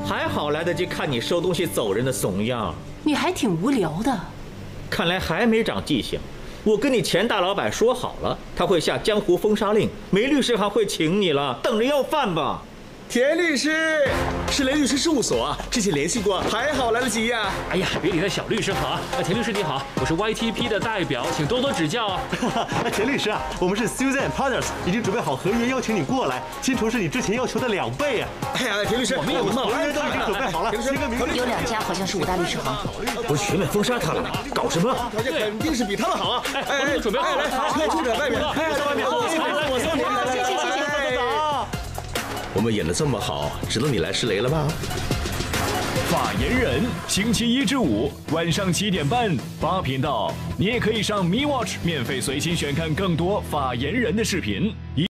还好来得及看你收东西走人的怂样。 你还挺无聊的。 看来还没长记性。我跟你钱大老板说好了，他会下江湖封杀令，梅律师行会请你了，等着要饭吧。 田律师，是雷律师事务所啊，之前联系过，还好来得及呀。 哎呀，别理那小律师好啊。田律师你好，我是 YTP 的代表，请多多指教啊。 田律师啊，我们是 Suzanne Partners， 已经准备好合约，邀请你过来，薪酬是你之前要求的2倍啊。 哎呀，田律师， 我们合约都已经准备好了，签个名。 有2家好像是5大律师行。 不是全面封杀他了吗？搞什么？ 条件肯定是比他们好啊。 我准备好了， 来，车在外面，在外面，我送你， 谢谢。 我们演得这么好，知道你来试雷了吧？ 法言人，星期1至5晚上7点半8频道，你也可以上 MeWatch 免费随心选看更多法言人的视频。